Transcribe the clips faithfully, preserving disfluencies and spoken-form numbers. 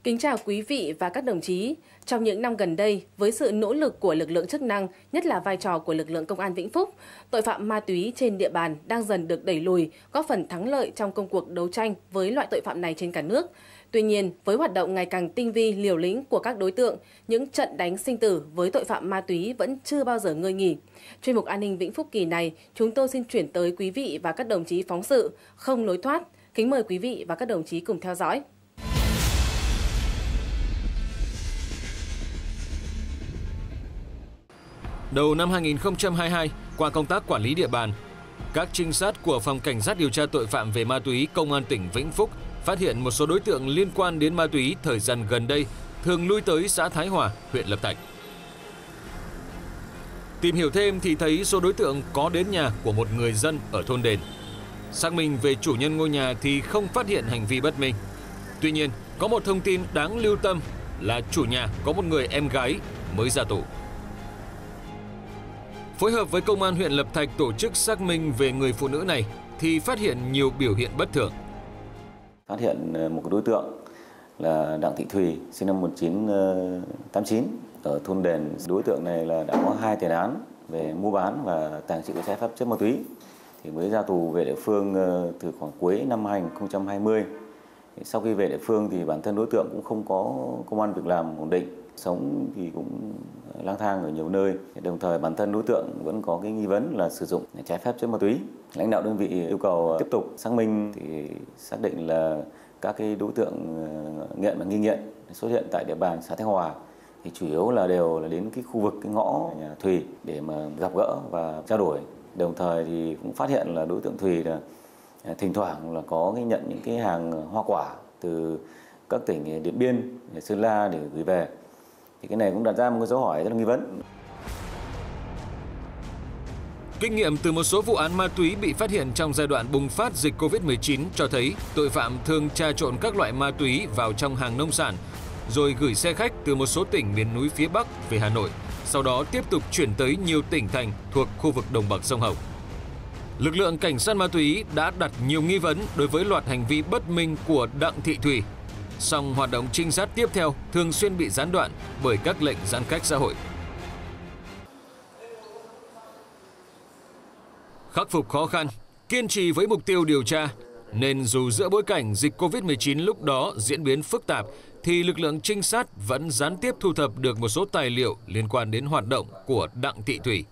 Kính chào quý vị và các đồng chí. Trong những năm gần đây, với sự nỗ lực của lực lượng chức năng, nhất là vai trò của lực lượng công an Vĩnh Phúc, tội phạm ma túy trên địa bàn đang dần được đẩy lùi, góp phần thắng lợi trong công cuộc đấu tranh với loại tội phạm này trên cả nước. Tuy nhiên, với hoạt động ngày càng tinh vi, liều lĩnh của các đối tượng, những trận đánh sinh tử với tội phạm ma túy vẫn chưa bao giờ ngơi nghỉ. Chuyên mục An ninh Vĩnh Phúc kỳ này, chúng tôi xin chuyển tới quý vị và các đồng chí phóng sự Không lối thoát. Kính mời quý vị và các đồng chí cùng theo dõi. Đầu năm hai nghìn không trăm hai mươi hai, qua công tác quản lý địa bàn, các trinh sát của Phòng Cảnh sát điều tra tội phạm về ma túy Công an tỉnh Vĩnh Phúc phát hiện một số đối tượng liên quan đến ma túy thời gian gần đây thường lui tới xã Thái Hòa, huyện Lập Thạch. Tìm hiểu thêm thì thấy số đối tượng có đến nhà của một người dân ở thôn Đền. Xác minh về chủ nhân ngôi nhà thì không phát hiện hành vi bất minh. Tuy nhiên, có một thông tin đáng lưu tâm là chủ nhà có một người em gái mới ra tù. Phối hợp với Công an huyện Lập Thạch tổ chức xác minh về người phụ nữ này thì phát hiện nhiều biểu hiện bất thường. Phát hiện một đối tượng là Đặng Thị Thùy, sinh năm một nghìn chín trăm tám mươi chín, ở thôn Đền. Đối tượng này là đã có hai tiền án về mua bán và tàng trữ trái phép chất ma túy. Thì mới ra tù về địa phương từ khoảng cuối năm hai nghìn không trăm hai mươi. Sau khi về địa phương thì bản thân đối tượng cũng không có công ăn việc làm ổn định, sống thì cũng lang thang ở nhiều nơi. Đồng thời bản thân đối tượng vẫn có cái nghi vấn là sử dụng trái phép chất ma túy. Lãnh đạo đơn vị yêu cầu tiếp tục xác minh thì xác định là các cái đối tượng nghiện và nghi nghiện xuất hiện tại địa bàn xã Thái Hòa thì chủ yếu là đều là đến cái khu vực cái ngõ nhà Thùy để mà gặp gỡ và trao đổi. Đồng thời thì cũng phát hiện là đối tượng Thùy là thỉnh thoảng là có cái nhận những cái hàng hoa quả từ các tỉnh Điện Biên, Sơn La để gửi về. Thì cái này cũng đặt ra một cái dấu hỏi rất là nghi vấn. Kinh nghiệm từ một số vụ án ma túy bị phát hiện trong giai đoạn bùng phát dịch Covid mười chín cho thấy tội phạm thường trà trộn các loại ma túy vào trong hàng nông sản, rồi gửi xe khách từ một số tỉnh miền núi phía Bắc về Hà Nội, sau đó tiếp tục chuyển tới nhiều tỉnh thành thuộc khu vực đồng bằng sông Hồng. Lực lượng cảnh sát ma túy đã đặt nhiều nghi vấn đối với loạt hành vi bất minh của Đặng Thị Thùy. Song hoạt động trinh sát tiếp theo thường xuyên bị gián đoạn bởi các lệnh giãn cách xã hội. Khắc phục khó khăn, kiên trì với mục tiêu điều tra, nên dù giữa bối cảnh dịch Covid mười chín lúc đó diễn biến phức tạp, thì lực lượng trinh sát vẫn gián tiếp thu thập được một số tài liệu liên quan đến hoạt động của Đặng Thị Thùy.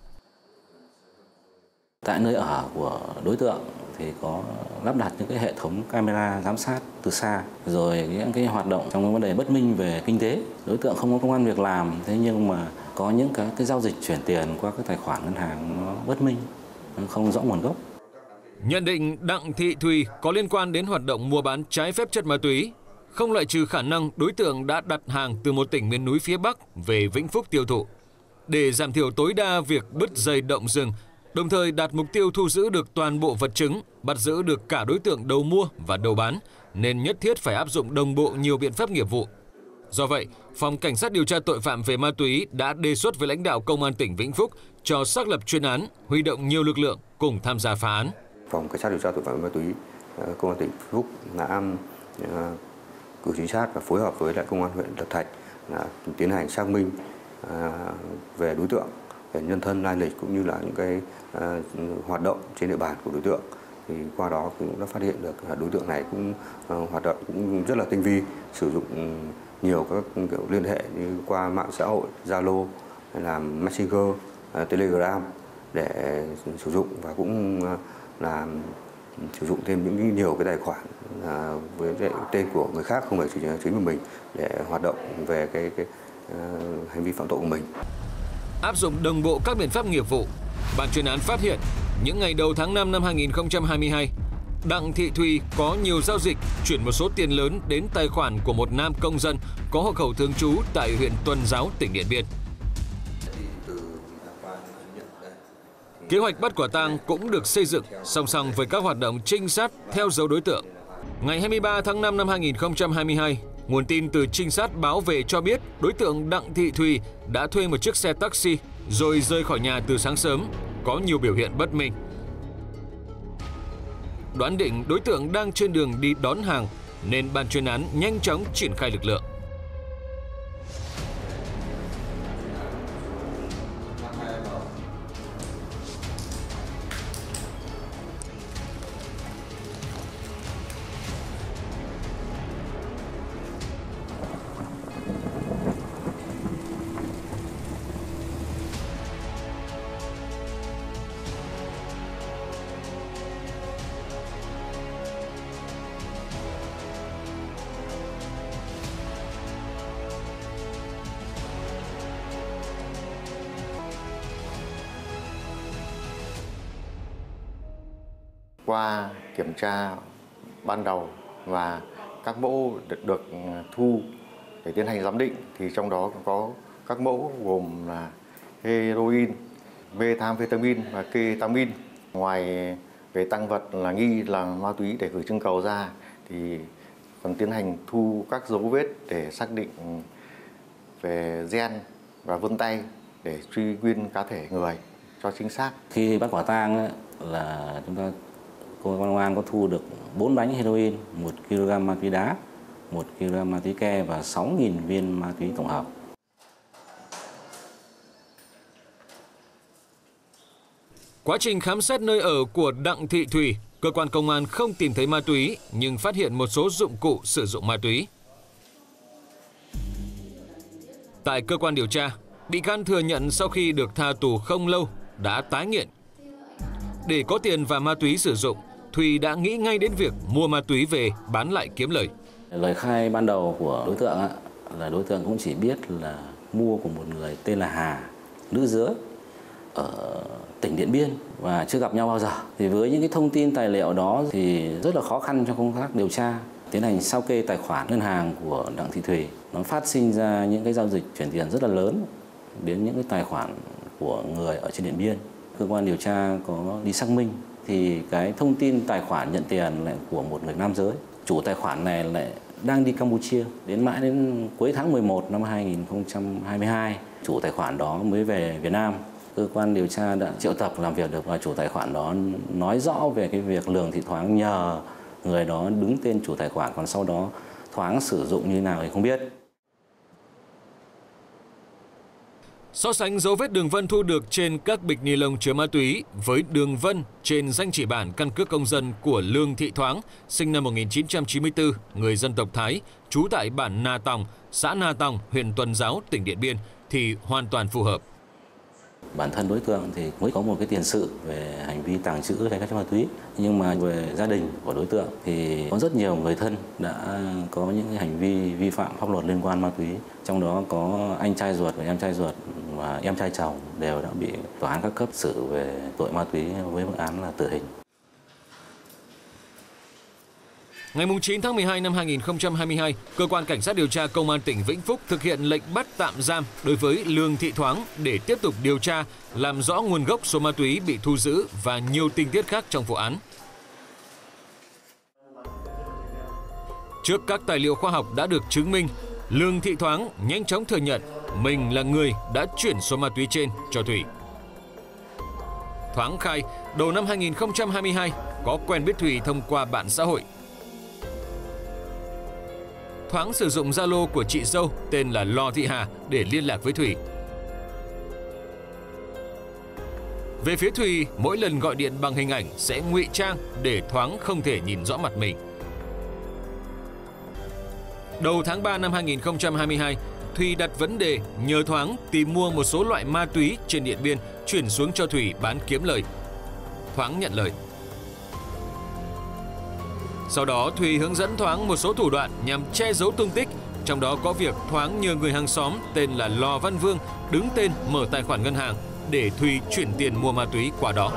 Tại nơi ở của đối tượng thì có lắp đặt những cái hệ thống camera giám sát từ xa, rồi những cái hoạt động trong vấn đề bất minh về kinh tế. Đối tượng không có công ăn việc làm, thế nhưng mà có những cái, cái giao dịch chuyển tiền qua các tài khoản ngân hàng nó bất minh, không rõ nguồn gốc. Nhận định Đặng Thị Thùy có liên quan đến hoạt động mua bán trái phép chất ma túy, không loại trừ khả năng đối tượng đã đặt hàng từ một tỉnh miền núi phía Bắc về Vĩnh Phúc tiêu thụ. Để giảm thiểu tối đa việc bứt dây động rừng, đồng thời đạt mục tiêu thu giữ được toàn bộ vật chứng, bắt giữ được cả đối tượng đầu mua và đầu bán, nên nhất thiết phải áp dụng đồng bộ nhiều biện pháp nghiệp vụ. Do vậy, Phòng Cảnh sát điều tra tội phạm về ma túy đã đề xuất với lãnh đạo Công an tỉnh Vĩnh Phúc cho xác lập chuyên án, huy động nhiều lực lượng cùng tham gia phá án. Phòng Cảnh sát điều tra tội phạm về ma túy Công an tỉnh Vĩnh Phúc đã cử trinh sát và phối hợp với lại Công an huyện Lập Thạch là tiến hành xác minh về đối tượng, về nhân thân lai lịch cũng như là những cái uh, hoạt động trên địa bàn của đối tượng. Thì qua đó cũng đã phát hiện được đối tượng này cũng uh, hoạt động cũng rất là tinh vi, sử dụng nhiều các kiểu liên hệ như qua mạng xã hội, Zalo hay là Messenger, uh, Telegram để sử dụng, và cũng uh, là sử dụng thêm những nhiều cái tài khoản uh, với tên của người khác không phải chính của mình để hoạt động về cái, cái uh, hành vi phạm tội của mình. Áp dụng đồng bộ các biện pháp nghiệp vụ, ban chuyên án phát hiện những ngày đầu tháng năm năm hai nghìn không trăm hai mươi hai, Đặng Thị Thùy có nhiều giao dịch chuyển một số tiền lớn đến tài khoản của một nam công dân có hộ khẩu thường trú tại huyện Tuần Giáo, tỉnh Điện Biên. Kế hoạch bắt quả tang cũng được xây dựng song song với các hoạt động trinh sát theo dấu đối tượng. Ngày hai mươi ba tháng năm năm hai nghìn không trăm hai mươi hai, nguồn tin từ trinh sát báo về cho biết đối tượng Đặng Thị Thùy đã thuê một chiếc xe taxi rồi rời khỏi nhà từ sáng sớm, có nhiều biểu hiện bất minh. Đoán định đối tượng đang trên đường đi đón hàng nên ban chuyên án nhanh chóng triển khai lực lượng. qua kiểm tra ban đầu và các mẫu được, được thu để tiến hành giám định thì trong đó có các mẫu gồm là heroin, methamphetamine và ketamin. Ngoài về tăng vật là nghi là ma túy để gửi trưng cầu ra thì còn tiến hành thu các dấu vết để xác định về gen và vân tay để truy nguyên cá thể người cho chính xác. Khi bắt quả tang là chúng ta công an có thu được bốn bánh heroin, một ki lô gam ma túy đá, một ki lô gam ma túy ke và sáu nghìn viên ma túy tổng hợp. Quá trình khám xét nơi ở của Đặng Thị Thùy, cơ quan công an không tìm thấy ma túy nhưng phát hiện một số dụng cụ sử dụng ma túy. Tại cơ quan điều tra, bị can thừa nhận sau khi được tha tù không lâu đã tái nghiện. Để có tiền và ma túy sử dụng, Thùy đã nghĩ ngay đến việc mua ma túy về bán lại kiếm lời. Lời khai ban đầu của đối tượng là đối tượng cũng chỉ biết là mua của một người tên là Hà, nữ giới ở tỉnh Điện Biên và chưa gặp nhau bao giờ. Thì với những cái thông tin tài liệu đó thì rất là khó khăn cho công tác điều tra. Tiến hành sao kê tài khoản ngân hàng của Đặng Thị Thùy, nó phát sinh ra những cái giao dịch chuyển tiền rất là lớn đến những cái tài khoản của người ở trên Điện Biên. Cơ quan điều tra có đi xác minh thì cái thông tin tài khoản nhận tiền lại của một người nam giới. Chủ tài khoản này lại đang đi Campuchia, đến mãi đến cuối tháng mười một năm hai nghìn không trăm hai mươi hai, chủ tài khoản đó mới về Việt Nam. Cơ quan điều tra đã triệu tập làm việc được và chủ tài khoản đó nói rõ về cái việc Lường Thị Thoáng nhờ người đó đứng tên chủ tài khoản, còn sau đó Thoáng sử dụng như thế nào thì không biết. So sánh dấu vết đường vân thu được trên các bịch ni lông chứa ma túy với đường vân trên danh chỉ bản căn cước công dân của Lường Thị Thoáng, sinh năm một nghìn chín trăm chín mươi tư, người dân tộc Thái, trú tại bản Na Tòng, xã Na Tòng, huyện Tuần Giáo, tỉnh Điện Biên thì hoàn toàn phù hợp. Bản thân đối tượng thì mới có một cái tiền sự về hành vi tàng trữ trái phép chất ma túy, nhưng mà về gia đình của đối tượng thì có rất nhiều người thân đã có những cái hành vi vi phạm pháp luật liên quan ma túy, trong đó có anh trai ruột và em trai ruột và em trai chồng đều đã bị tòa án các cấp xử về tội ma túy với mức án là tử hình. Ngày chín tháng mười hai năm hai nghìn không trăm hai mươi hai, Cơ quan Cảnh sát điều tra Công an tỉnh Vĩnh Phúc thực hiện lệnh bắt tạm giam đối với Lường Thị Thoáng để tiếp tục điều tra, làm rõ nguồn gốc số ma túy bị thu giữ và nhiều tình tiết khác trong vụ án. Trước các tài liệu khoa học đã được chứng minh, Lường Thị Thoáng nhanh chóng thừa nhận mình là người đã chuyển số ma túy trên cho Thùy. Thoáng khai, đầu năm hai nghìn không trăm hai mươi hai có quen biết Thùy thông qua mạng xã hội. Thoáng sử dụng Zalo của chị dâu tên là Lò Thị Hà để liên lạc với Thùy. Về phía Thùy, mỗi lần gọi điện bằng hình ảnh sẽ ngụy trang để Thoáng không thể nhìn rõ mặt mình. Đầu tháng ba năm hai nghìn không trăm hai mươi hai, Thùy đặt vấn đề nhờ Thoáng tìm mua một số loại ma túy trên Điện Biên chuyển xuống cho Thùy bán kiếm lời. Thoáng nhận lời. Sau đó, Thùy hướng dẫn Thoáng một số thủ đoạn nhằm che giấu tung tích, trong đó có việc Thoáng nhờ người hàng xóm tên là Lò Văn Vương đứng tên mở tài khoản ngân hàng để Thùy chuyển tiền mua ma túy qua đó.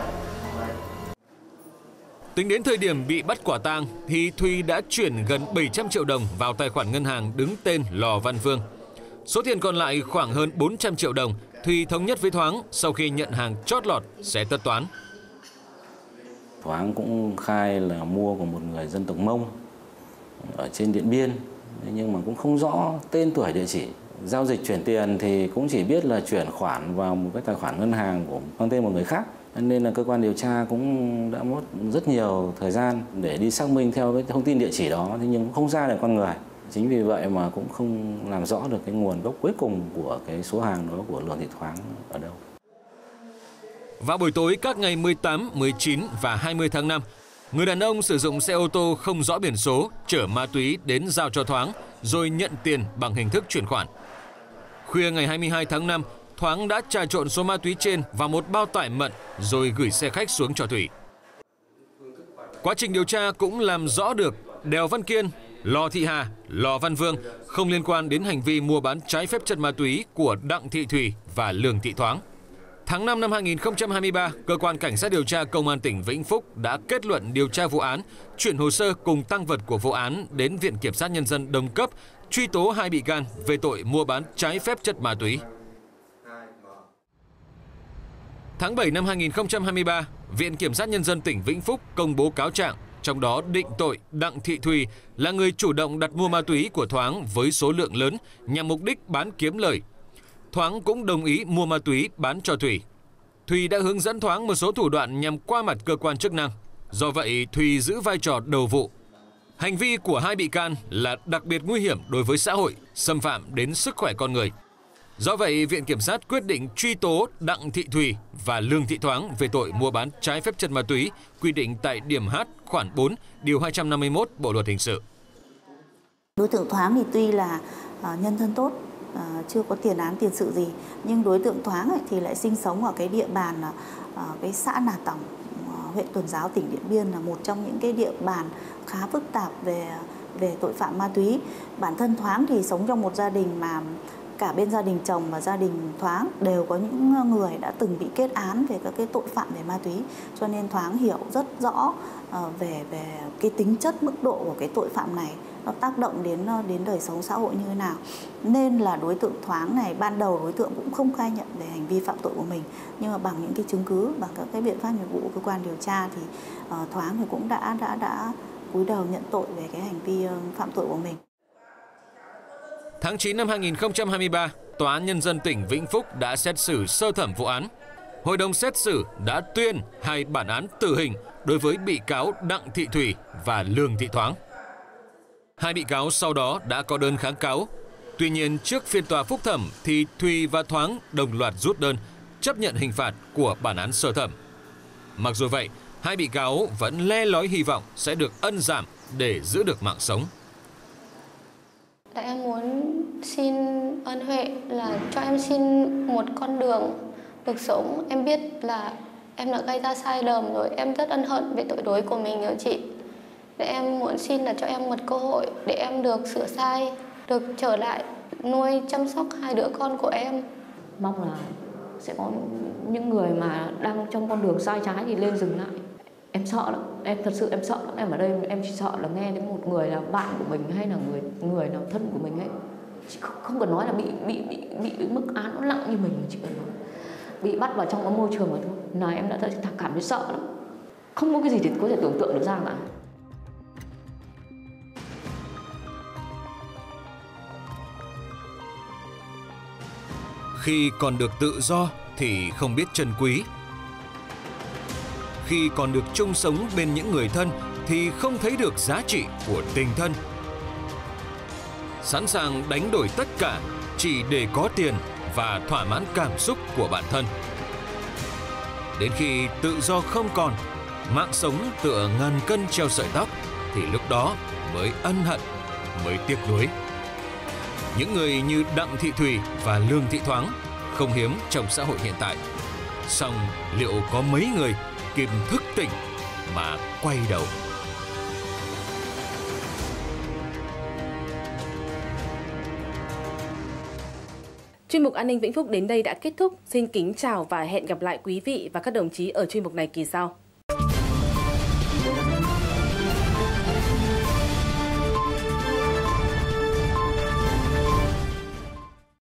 Tính đến thời điểm bị bắt quả tang thì Thùy đã chuyển gần bảy trăm triệu đồng vào tài khoản ngân hàng đứng tên Lò Văn Vương. Số tiền còn lại khoảng hơn bốn trăm triệu đồng, Thùy thống nhất với Thoáng sau khi nhận hàng chót lọt sẽ tất toán. Thoáng cũng khai là mua của một người dân tộc Mông ở trên Điện Biên, nhưng mà cũng không rõ tên tuổi địa chỉ. Giao dịch chuyển tiền thì cũng chỉ biết là chuyển khoản vào một cái tài khoản ngân hàng của mang tên một người khác. Nên là cơ quan điều tra cũng đã mất rất nhiều thời gian để đi xác minh theo cái thông tin địa chỉ đó, nhưng cũng không ra được con người. Chính vì vậy mà cũng không làm rõ được cái nguồn gốc cuối cùng của cái số hàng đó của Lường Thị Thoáng ở đâu. Vào buổi tối các ngày mười tám, mười chín và hai mươi tháng năm, người đàn ông sử dụng xe ô tô không rõ biển số chở ma túy đến giao cho Thoáng rồi nhận tiền bằng hình thức chuyển khoản. Khuya ngày hai mươi hai tháng năm, Thoáng đã trà trộn số ma túy trên vào một bao tải mận rồi gửi xe khách xuống cho Thùy. Quá trình điều tra cũng làm rõ được Đèo Văn Kiên, Lò Thị Hà, Lò Văn Vương không liên quan đến hành vi mua bán trái phép chất ma túy của Đặng Thị Thùy và Lường Thị Thoáng. Tháng năm năm hai nghìn không trăm hai mươi ba, Cơ quan Cảnh sát điều tra Công an tỉnh Vĩnh Phúc đã kết luận điều tra vụ án, chuyển hồ sơ cùng tang vật của vụ án đến Viện Kiểm sát Nhân dân Đông cấp, truy tố hai bị can về tội mua bán trái phép chất ma túy. Tháng bảy năm hai nghìn không trăm hai mươi ba, Viện Kiểm sát Nhân dân tỉnh Vĩnh Phúc công bố cáo trạng, trong đó định tội Đặng Thị Thùy là người chủ động đặt mua ma túy của Thoáng với số lượng lớn nhằm mục đích bán kiếm lời. Thoáng cũng đồng ý mua ma túy bán cho Thùy. Thùy đã hướng dẫn Thoáng một số thủ đoạn nhằm qua mặt cơ quan chức năng. Do vậy, Thùy giữ vai trò đầu vụ. Hành vi của hai bị can là đặc biệt nguy hiểm đối với xã hội, xâm phạm đến sức khỏe con người. Do vậy, Viện Kiểm sát quyết định truy tố Đặng Thị Thùy và Lương Thị Thoáng về tội mua bán trái phép chất ma túy, quy định tại điểm H khoản bốn, điều hai trăm năm mươi mốt Bộ luật hình sự. Đối tượng Thoáng thì tuy là uh, nhân thân tốt, uh, chưa có tiền án tiền sự gì, nhưng đối tượng Thoáng ấy thì lại sinh sống ở cái địa bàn uh, cái xã Nà Tổng, uh, huyện Tuần Giáo, tỉnh Điện Biên, là một trong những cái địa bàn khá phức tạp về về tội phạm ma túy. Bản thân Thoáng thì sống trong một gia đình mà cả bên gia đình chồng và gia đình Thoáng đều có những người đã từng bị kết án về các cái tội phạm về ma túy, cho nên Thoáng hiểu rất rõ về về cái tính chất, mức độ của cái tội phạm này, nó tác động đến đến đời sống xã hội như thế nào. Nên là đối tượng Thoáng này ban đầu đối tượng cũng không khai nhận về hành vi phạm tội của mình, nhưng mà bằng những cái chứng cứ, bằng các cái biện pháp nghiệp vụ của cơ quan điều tra thì uh, Thoáng thì cũng đã đã đã cúi đầu nhận tội về cái hành vi phạm tội của mình. Tháng chín năm hai nghìn không trăm hai mươi ba, Tòa án Nhân dân tỉnh Vĩnh Phúc đã xét xử sơ thẩm vụ án. Hội đồng xét xử đã tuyên hai bản án tử hình đối với bị cáo Đặng Thị Thùy và Lương Thị Thoáng. Hai bị cáo sau đó đã có đơn kháng cáo. Tuy nhiên, trước phiên tòa phúc thẩm thì Thùy và Thoáng đồng loạt rút đơn chấp nhận hình phạt của bản án sơ thẩm. Mặc dù vậy, hai bị cáo vẫn le lói hy vọng sẽ được ân giảm để giữ được mạng sống. Em muốn xin ơn Huệ là cho em xin một con đường được sống. Em biết là em đã gây ra sai lầm rồi, em rất ân hận về tội lỗi của mình rồi chị. Để em muốn xin là cho em một cơ hội để em được sửa sai, được trở lại nuôi chăm sóc hai đứa con của em. Mong là sẽ có những người mà đang trong con đường sai trái thì lên dừng lại. Em sợ lắm, em thật sự em sợ lắm. Em ở đây em chỉ sợ là nghe đến một người là bạn của mình hay là người người nào thân của mình ấy. Chị không, không cần nói là bị bị bị bị mức án nó nặng như mình, chỉ cần nói bị bắt vào trong cái môi trường mà thôi. Là em đã cảm thấy sợ lắm. Không có cái gì thì có thể tưởng tượng được ra cả. Khi còn được tự do thì không biết trân quý. Khi còn được chung sống bên những người thân thì không thấy được giá trị của tình thân. Sẵn sàng đánh đổi tất cả chỉ để có tiền và thỏa mãn cảm xúc của bản thân. Đến khi tự do không còn, mạng sống tựa ngàn cân treo sợi tóc thì lúc đó mới ân hận, mới tiếc nuối. Những người như Đặng Thị Thùy và Lương Thị Thoáng không hiếm trong xã hội hiện tại. Song liệu có mấy người kịp thức tỉnh mà quay đầu? Chuyên mục An ninh Vĩnh Phúc đến đây đã kết thúc. Xin kính chào và hẹn gặp lại quý vị và các đồng chí ở chuyên mục này kỳ sau.